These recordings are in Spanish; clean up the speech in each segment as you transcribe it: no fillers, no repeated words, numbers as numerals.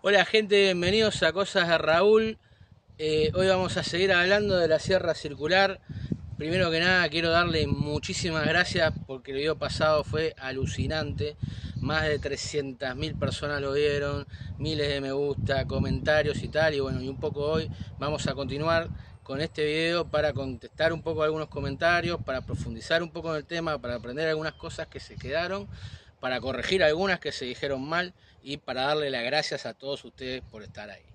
Hola gente, bienvenidos a Cosas de Raúl. Hoy vamos a seguir hablando de la Sierra Circular. Primero que nada quiero darle muchísimas gracias porque el video pasado fue alucinante. Más de 300.000 personas lo vieron, miles de me gusta, comentarios y tal. Y bueno, y un poco hoy vamos a continuar con este video para contestar un poco algunos comentarios, para profundizar un poco en el tema, para aprender algunas cosas que se quedaron, para corregir algunas que se dijeron mal y para darle las gracias a todos ustedes por estar ahí.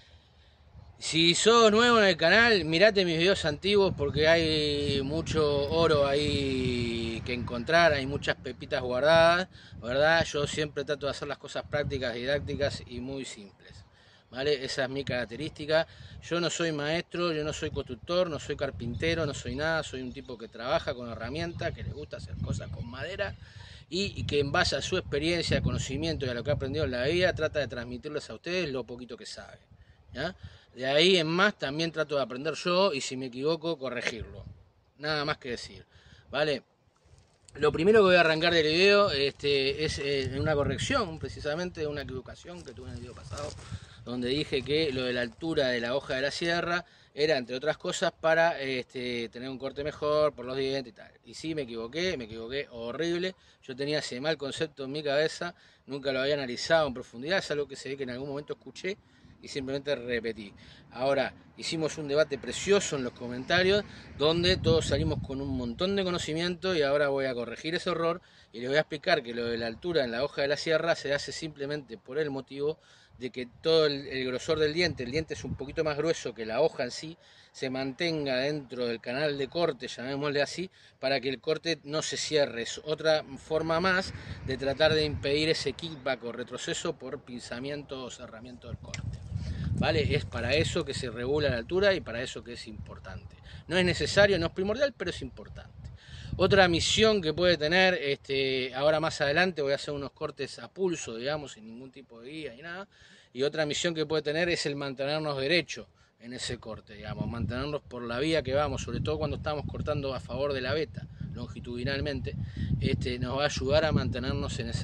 Si sos nuevo en el canal, mirate mis videos antiguos porque hay mucho oro ahí que encontrar, hay muchas pepitas guardadas, ¿verdad? Yo siempre trato de hacer las cosas prácticas, didácticas y muy simples, ¿vale? Esa es mi característica. Yo no soy maestro, yo no soy constructor, no soy carpintero, no soy nada, soy un tipo que trabaja con herramientas, que le gusta hacer cosas con madera y que en base a su experiencia, conocimiento y a lo que ha aprendido en la vida, trata de transmitirles a ustedes lo poquito que sabe, ¿ya? De ahí en más también trato de aprender yo y si me equivoco, corregirlo. Nada más que decir, ¿vale? Lo primero que voy a arrancar del video es una corrección, precisamente, una equivocación que tuve en el video pasado, donde dije que lo de la altura de la hoja de la sierra era, entre otras cosas, para tener un corte mejor por los dientes y tal. Y sí, me equivoqué horrible. Yo tenía ese mal concepto en mi cabeza, nunca lo había analizado en profundidad, es algo que se ve que en algún momento escuché y simplemente repetí. Ahora, hicimos un debate precioso en los comentarios, donde todos salimos con un montón de conocimiento y ahora voy a corregir ese error y les voy a explicar que lo de la altura en la hoja de la sierra se hace simplemente por el motivo de que todo el grosor del diente, el diente es un poquito más grueso que la hoja en sí, se mantenga dentro del canal de corte, llamémosle así, para que el corte no se cierre. Es otra forma más de tratar de impedir ese kickback o retroceso por pinzamiento o cerramiento del corte, ¿vale? Es para eso que se regula la altura y para eso que es importante. No es necesario, no es primordial, pero es importante. Otra misión que puede tener, ahora más adelante voy a hacer unos cortes a pulso, digamos, sin ningún tipo de guía ni nada, y otra misión que puede tener es el mantenernos derechos en ese corte, digamos, mantenernos por la vía que vamos, sobre todo cuando estamos cortando a favor de la veta, longitudinalmente, nos va a ayudar a mantenernos en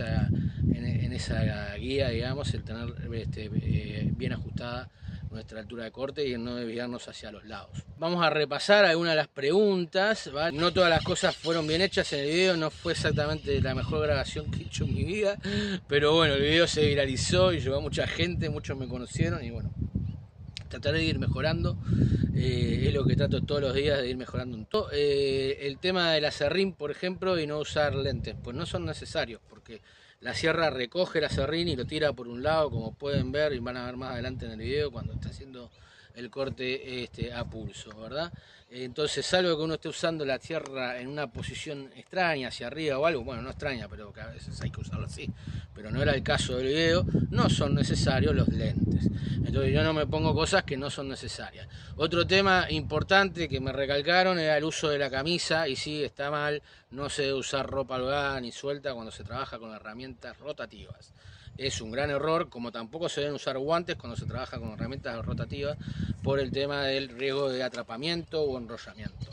esa guía, digamos, el tener bien ajustada nuestra altura de corte y no desviarnos hacia los lados. Vamos a repasar algunas de las preguntas, ¿vale? No todas las cosas fueron bien hechas en el video, no fue exactamente la mejor grabación que he hecho en mi vida, pero bueno, el video se viralizó y llegó a mucha gente, muchos me conocieron y bueno, trataré de ir mejorando, es lo que trato todos los días de ir mejorando en todo. El tema del aserrín, por ejemplo, y no usar lentes, pues no son necesarios porque la sierra recoge el aserrín y lo tira por un lado, como pueden ver y van a ver más adelante en el video cuando está haciendo el corte a pulso, ¿verdad? Entonces, salvo que uno esté usando la sierra en una posición extraña, hacia arriba o algo, bueno, no extraña, pero que a veces hay que usarlo así, pero no era el caso del video, no son necesarios los lentes. Entonces yo no me pongo cosas que no son necesarias. Otro tema importante que me recalcaron era el uso de la camisa, y sí, está mal, no se debe usar ropa holgada ni suelta cuando se trabaja con herramientas rotativas. Es un gran error, como tampoco se deben usar guantes cuando se trabaja con herramientas rotativas por el tema del riesgo de atrapamiento o enrollamiento.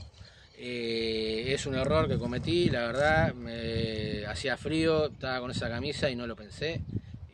Es un error que cometí, la verdad, hacía frío, estaba con esa camisa y no lo pensé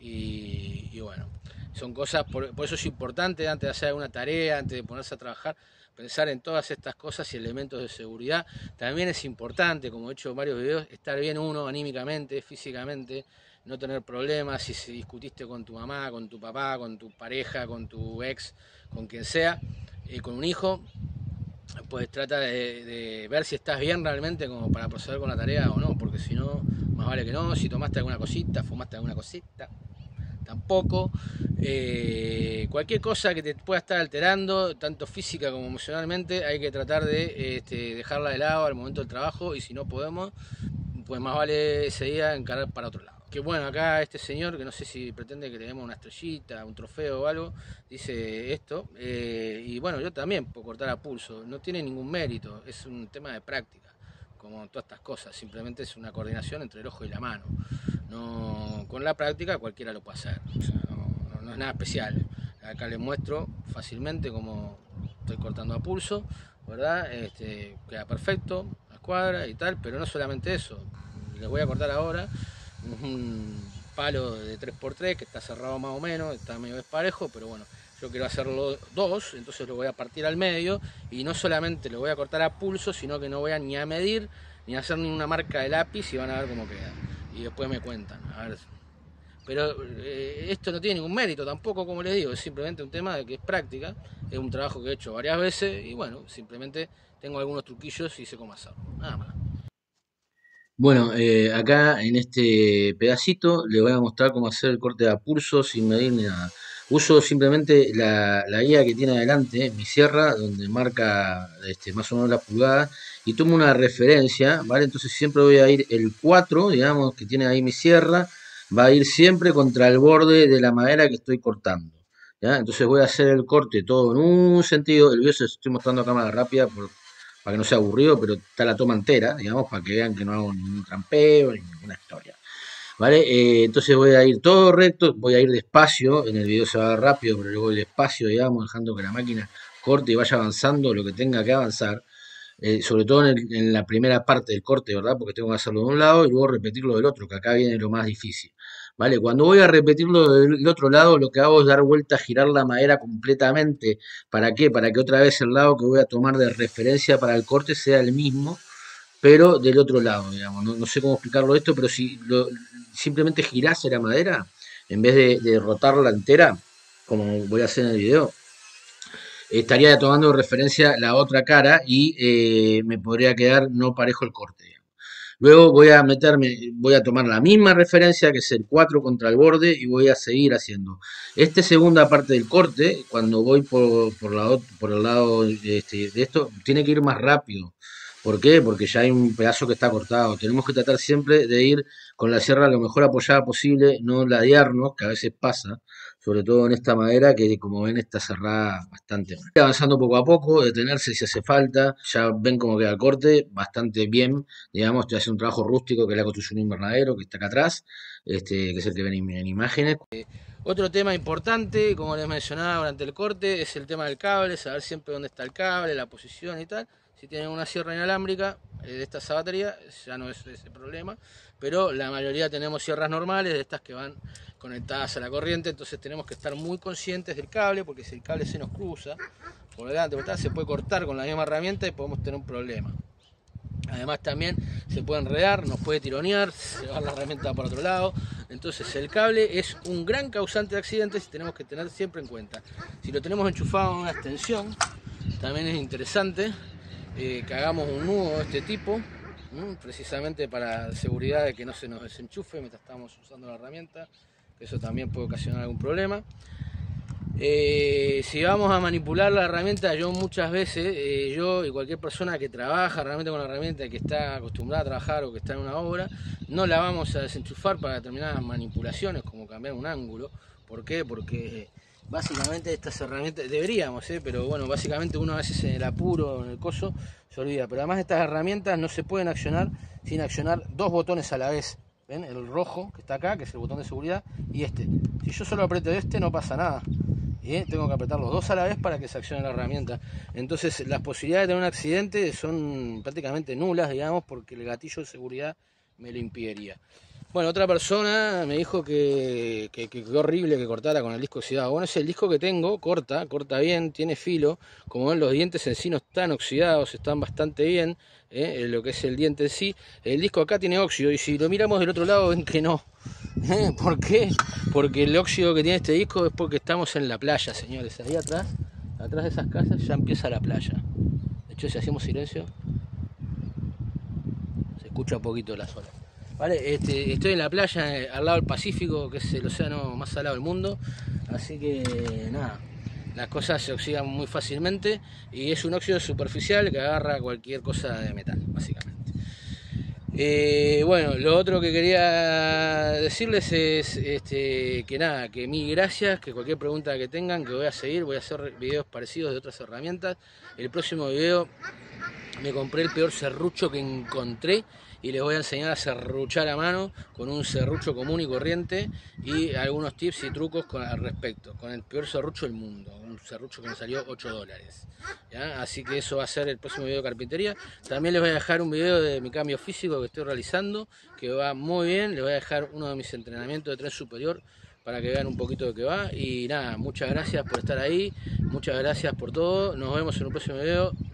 y bueno, son cosas, por eso es importante antes de hacer alguna tarea, antes de ponerse a trabajar, pensar en todas estas cosas y elementos de seguridad. También es importante, como he hecho en varios videos, estar bien uno anímicamente, físicamente, no tener problemas si discutiste con tu mamá, con tu papá, con tu pareja, con tu ex, con quien sea, con un hijo, pues trata de ver si estás bien realmente como para proceder con la tarea o no, porque si no, más vale que no. Si tomaste alguna cosita, fumaste alguna cosita, tampoco. Cualquier cosa que te pueda estar alterando, tanto física como emocionalmente, hay que tratar de dejarla de lado al momento del trabajo, y si no podemos, pues más vale ese día encarar para otro lado. Que bueno, acá este señor, que no sé si pretende que le demos una estrellita, un trofeo o algo, dice esto, y bueno, yo también puedo cortar a pulso, no tiene ningún mérito, es un tema de práctica, como todas estas cosas, simplemente es una coordinación entre el ojo y la mano. No, con la práctica cualquiera lo puede hacer, o sea, no es nada especial. Acá les muestro fácilmente cómo estoy cortando a pulso, ¿verdad? Queda perfecto, a escuadra y tal, pero no solamente eso, les voy a cortar ahora un palo de 3x3 que está cerrado más o menos, está medio desparejo, pero bueno, yo quiero hacerlo 2, entonces lo voy a partir al medio y no solamente lo voy a cortar a pulso, sino que no voy a ni a medir ni a hacer ni una marca de lápiz y van a ver cómo queda. Y después me cuentan, a ver. Pero esto no tiene ningún mérito tampoco, como les digo, es simplemente un tema de que es práctica, es un trabajo que he hecho varias veces y bueno, simplemente tengo algunos truquillos y sé cómo hacerlo, nada más. Bueno, acá en este pedacito le voy a mostrar cómo hacer el corte a pulso sin medir ni nada. Uso simplemente la guía que tiene adelante, mi sierra, donde marca más o menos la pulgada, y tomo una referencia, ¿vale? Entonces siempre voy a ir el 4, digamos, que tiene ahí mi sierra, va a ir siempre contra el borde de la madera que estoy cortando, ¿ya? Entonces voy a hacer el corte todo en un sentido, el video se lo estoy mostrando a cámara rápida para que no sea aburrido, pero está la toma entera, digamos, para que vean que no hago ningún trampeo ni ninguna historia. ¿Vale? Entonces voy a ir todo recto, voy a ir despacio, en el video se va a ver rápido, pero yo voy despacio, digamos, dejando que la máquina corte y vaya avanzando lo que tenga que avanzar, sobre todo en la primera parte del corte, ¿verdad? Porque tengo que hacerlo de un lado y luego repetirlo del otro, que acá viene lo más difícil. ¿Vale? Cuando voy a repetirlo del otro lado, lo que hago es dar vuelta, girar la madera completamente. ¿Para qué? Para que otra vez el lado que voy a tomar de referencia para el corte sea el mismo, pero del otro lado, digamos. No sé cómo explicarlo esto, pero si simplemente girase la madera, en vez de rotarla entera, como voy a hacer en el video, estaría tomando referencia la otra cara y me podría quedar no parejo el corte. Luego voy a tomar la misma referencia que es el 4 contra el borde y voy a seguir haciendo. Esta segunda parte del corte, cuando voy por el lado de esto, tiene que ir más rápido. ¿Por qué? Porque ya hay un pedazo que está cortado. Tenemos que tratar siempre de ir con la sierra lo mejor apoyada posible, no ladearnos, que a veces pasa, sobre todo en esta madera que como ven está cerrada bastante mal. Avanzando poco a poco, detenerse si hace falta, ya ven cómo queda el corte, bastante bien, digamos, estoy haciendo un trabajo rústico que es la construcción de un invernadero, que está acá atrás, que es el que ven en imágenes. Otro tema importante, como les mencionaba durante el corte, es el tema del cable, saber siempre dónde está el cable, la posición y tal. Si tienen una sierra inalámbrica de esta sabatería, ya no es ese problema, pero la mayoría tenemos sierras normales, de estas que van conectadas a la corriente, entonces tenemos que estar muy conscientes del cable, porque si el cable se nos cruza por delante, se puede cortar con la misma herramienta y podemos tener un problema. Además también se puede enredar, nos puede tironear, se va la herramienta para otro lado. Entonces el cable es un gran causante de accidentes y tenemos que tener siempre en cuenta. Si lo tenemos enchufado en una extensión, también es interesante que hagamos un nudo de este tipo, precisamente para seguridad de que no se nos desenchufe mientras estamos usando la herramienta, que eso también puede ocasionar algún problema. Si vamos a manipular la herramienta, yo muchas veces, yo y cualquier persona que trabaja realmente con la herramienta, que está acostumbrada a trabajar o que está en una obra, no la vamos a desenchufar para determinadas manipulaciones como cambiar un ángulo. ¿Por qué? Porque básicamente estas herramientas, deberíamos, pero bueno, básicamente uno a veces en el apuro, en el coso, se olvida. Pero además estas herramientas no se pueden accionar sin accionar dos botones a la vez. ¿Ven? El rojo que está acá, que es el botón de seguridad, y este. Si yo solo aprieto este no pasa nada. Tengo que apretar los dos a la vez para que se accione la herramienta. Entonces las posibilidades de tener un accidente son prácticamente nulas, digamos, porque el gatillo de seguridad me lo impediría. Bueno, otra persona me dijo que horrible que cortara con el disco oxidado. Bueno, es el disco que tengo, corta bien, tiene filo. Como ven, los dientes en sí no están oxidados, están bastante bien, lo que es el diente en sí. El disco acá tiene óxido y si lo miramos del otro lado ven que no. ¿Por qué? Porque el óxido que tiene este disco es porque estamos en la playa, señores. Ahí atrás de esas casas ya empieza la playa. De hecho, si hacemos silencio, se escucha un poquito las olas. ¿Vale? Estoy en la playa, al lado del Pacífico, que es el océano más salado del mundo. Así que nada, las cosas se oxidan muy fácilmente y es un óxido superficial que agarra cualquier cosa de metal, básicamente. Bueno, lo otro que quería decirles es que nada, que mil gracias, que cualquier pregunta que tengan, que voy a seguir, voy a hacer videos parecidos de otras herramientas. El próximo video me compré el peor serrucho que encontré y les voy a enseñar a serruchar a mano con un serrucho común y corriente y algunos tips y trucos al respecto, con el peor serrucho del mundo, un serrucho que me salió $8, ¿ya? Así que eso va a ser el próximo video de carpintería. También les voy a dejar un video de mi cambio físico que estoy realizando, que va muy bien. Les voy a dejar uno de mis entrenamientos de tren superior para que vean un poquito de qué va. Y nada, muchas gracias por estar ahí, muchas gracias por todo. Nos vemos en un próximo video.